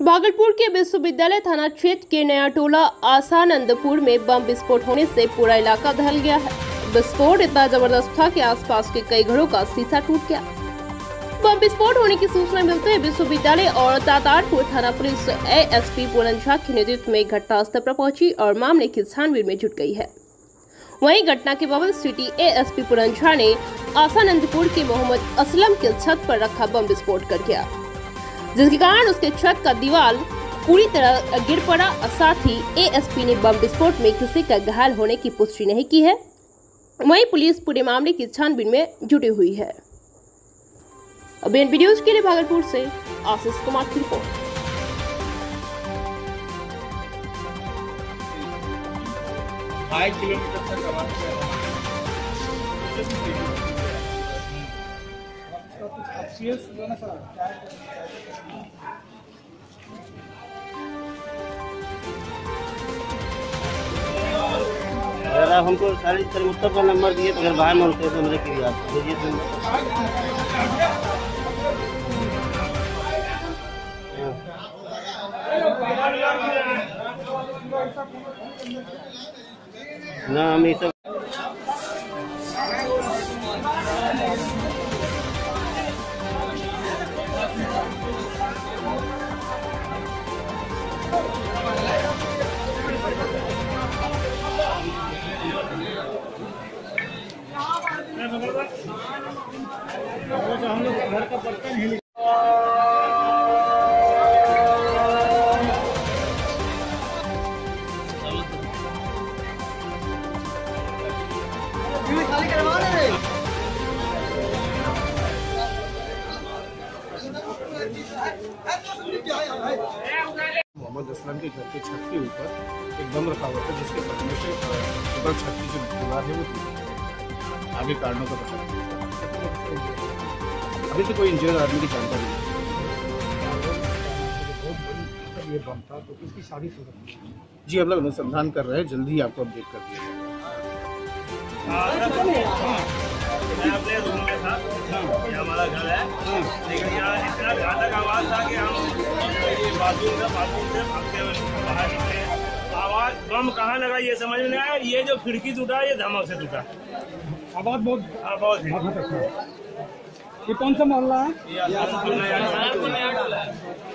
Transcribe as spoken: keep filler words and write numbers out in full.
भागलपुर के विश्वविद्यालय थाना क्षेत्र के नया टोला आसानंदपुर में बम विस्फोट होने से पूरा इलाका दहल गया है। विस्फोट इतना जबरदस्त था कि आसपास के कई घरों का शीशा टूट गया। बम विस्फोट होने की सूचना मिलते ही विश्वविद्यालय और तातारपुर थाना पुलिस एएसपी पूनम झा के नेतृत्व में घटनास्थल पर पहुंची और मामले की छानबीन में जुट गई है। वहीं घटना के बाद सिटी एएसपी पूनम झा ने आसानंदपुर के मोहम्मद असलम के छत पर रखा बम विस्फोट कर दिया, जिसके कारण उसके छत का दीवार पूरी तरह गिर पड़ा। साथ ही एएसपी ने बम विस्फोट में किसी का घायल होने की पुष्टि नहीं की है। वहीं पुलिस पूरे मामले की छानबीन में जुटी हुई है। अबीएनपी न्यूज के लिए भागलपुर से आशीष कुमार की रिपोर्ट। ढाई किलोमीटर तक आवाज अगर आप हमको सारी सरमुत्तर का नंबर दिए तो अगर बाहर में होते तो मेरे के लिए आप भेजिए तो ना हम ये सब हम लोग घर का बर्तन ही खाली करवा रहे मोहम्मद असलम के घर के छत के ऊपर एक बम रखा हुआ था, जिसके फटने से ऊपर छत की जो दीवार है वो टूटी। आगे कारणों का पता नहीं, अभी तो कोई इंजर्ड आदमी की जानकारी नहीं। ये बम था तो किसकी शादी सूरत जी हम लोग अनुसंधान कर रहे हैं, जल्दी ही आपको अपडेट कर दिया जाएगा। मैं अपने रूम में था, ये हमारा घर है, लेकिन यहाँ इतना घातक आवाज था कि हम ये बाथरूम से बाथरूम से भागते हुए बाहर निकले। आवाज बम कहाँ लगा ये समझ में नहीं आया। ये जो खिड़की टूटा ये धमक से टूटा। आवाज बहुत बहुत ये कौन सा मोहल्ला है? है